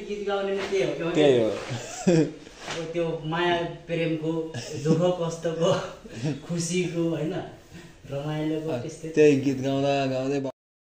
गीत गाउने नै त्यही हो त्यही हो अब त्यो माया प्रेमको दुःख कष्टको खुसीको हैन रमाइलोको त्यस्तै त्यही गीत गाउँदा गाउँदै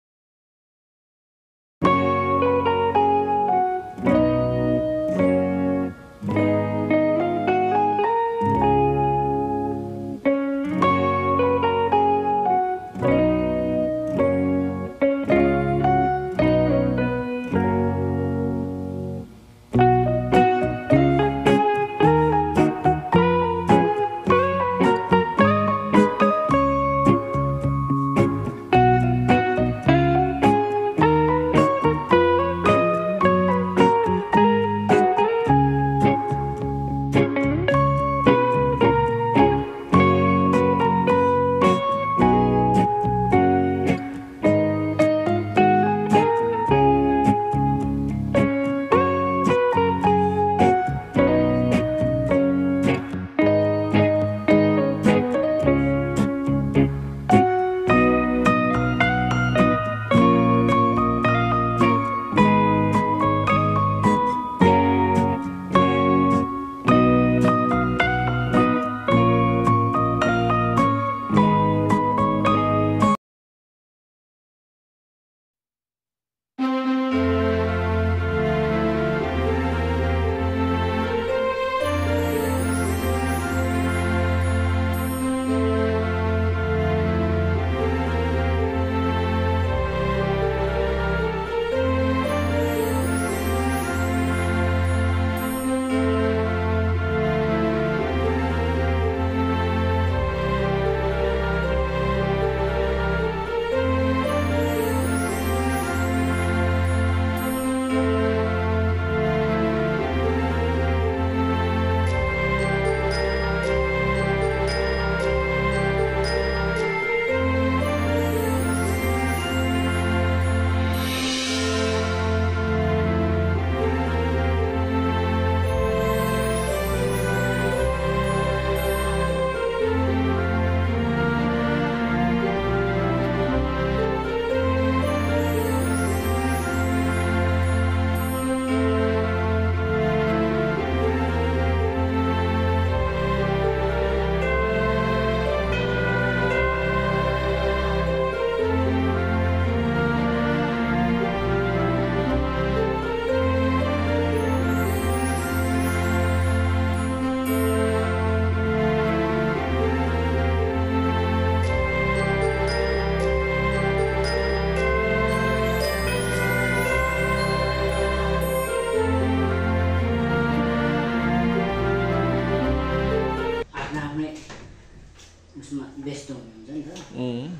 व्यस्त हुनुहुन्छ नि त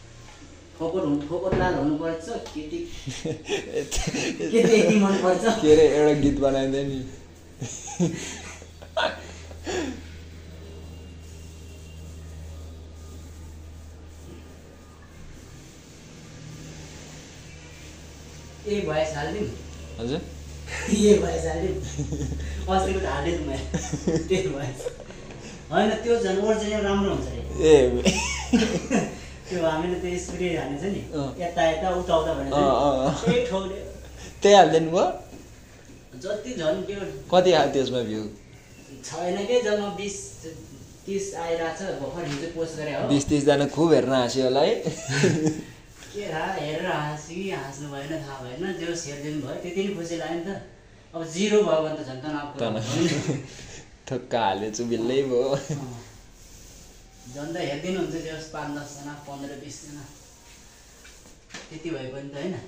फोकोट लाल हुनुपर्छ केटी केटी मन पर्छ के रे एउटा गीत बनाइदिए नि ए भएछ हाल्दिउँ हजुर ए भएछ हाल्दिउँ अस्तिको त हाल्दै थिएँ मैले त्यही भएछ होइन त्यो झन् ओरिजिनल राम्रो हुन्छ रे ए त्यो हामीले त्यो स्प्रे हानेछ नि यता यता उता उता भनेर त्यही ठाउँले त्यही हालिदिनु भयो जति झन् त्यो कति आयो त्यसमा भ्यू छैन के जम्मा 20-30 आइरहेछ भर्खर हिजो पोस्ट गरे हो 20-30 जना खुब हेर्न हाँस्यो होला है के थाहा हेरेर हाँस्नु भएन थाहा भएन जो हेरिदिनु भयो त्यति नै खुसी लाग्यो नि त अब 0 भयो भने त झन् तनाव थक्का हालेछु बिल्लै भयो झन् त हेरिदिनु हुन्छ त्यो 5-10 जना 15-20 जना त्यति भए पनि त होइन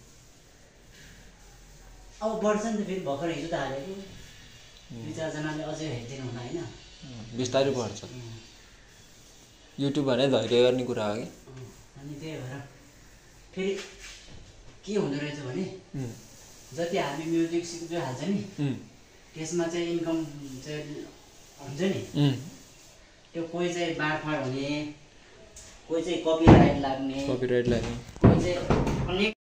अब बढ्छ नि त फेरि भर्खर हिजो त हालेको 2-4 जनाले अझै हेरिदिनु हुन होइन बिस्तारै बढ्छ युट्युब भने धैर्य गर्ने कुरा हो कि अनि त्यही भएर फेरि के हुँदो रहेछ भने जति हामी म्युजिक सिक्दै हाल्छ नि त्यसमा चाहिँ इन्कम चाहिँ हुन्छ नि त्यो कोही चाहिँ बाँडफाँड हुने कोही चाहिँ कपिराइट लाग्ने कोही चाहिँ अनेक